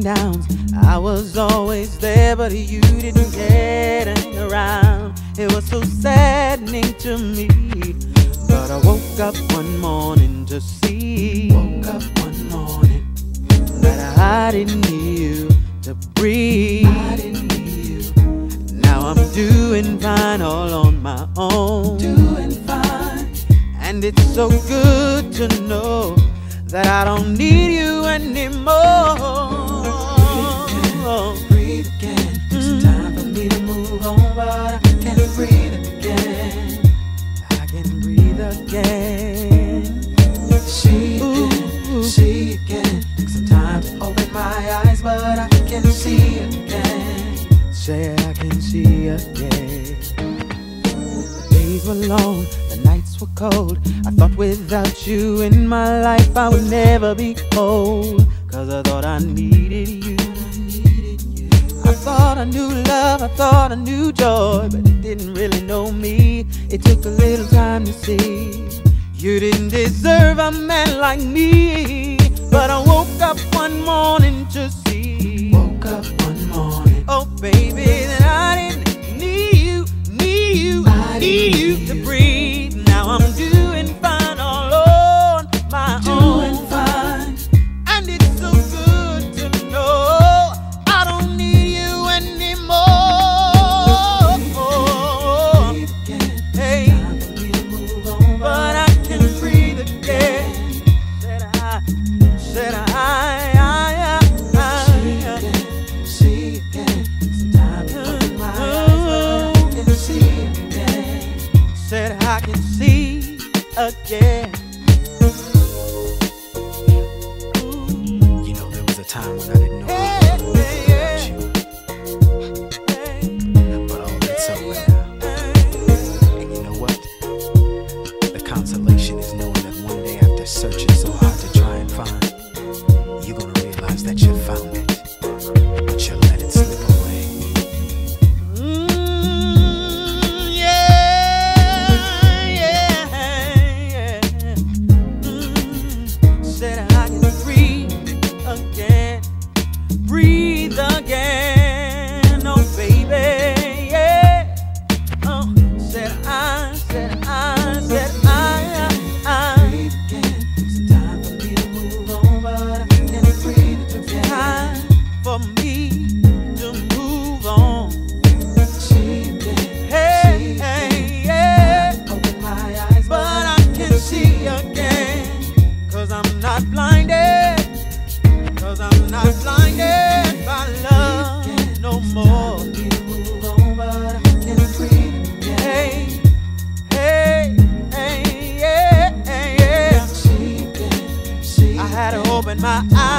and downs. I was always there, but you didn't get around. It was so saddening to me. But I woke up one morning to see, that I didn't need you to breathe. Now I'm doing fine all on my own. And it's so good to know that I don't need you anymore. Breathe again. It's time for me to move on, but I can't breathe again. I can breathe again. See again, see again. Took some time to open my eyes, but I can see again. Say I can see again. The days were long, the nights were cold. I thought without you in my life I would never be whole. Cause I thought I needed you. I thought I knew love, I thought I knew joy, but it didn't really know me. It took a little time to see you didn't deserve a man like me. But I woke up one morning to see, oh baby, that I didn't need you to breathe. Now I'm doing fine all on my own. And it's so good to know I don't need you anymore. Hey, but I can breathe again. Said I see again. It's time to open my eyes, but I can see again. said I can see again. You know, there was a time when I didn't know how to live without you. But all that's over now. And you know what? The consolation is knowing that one day, after searching so hard to try and find, you're gonna realize that you found it, but you let it slip away. Said I can breathe again, oh baby, yeah. Oh, said I. Breathe again. It's time for me to move on, but I can't breathe again. Time for me to move on. See again. Hey, hey, yeah. Open my eyes, But I can see again. Cause I'm not blinded. Cause I'm not blinded by love no more. Hey, hey, hey, yeah, yeah, yeah. I had to open my eyes.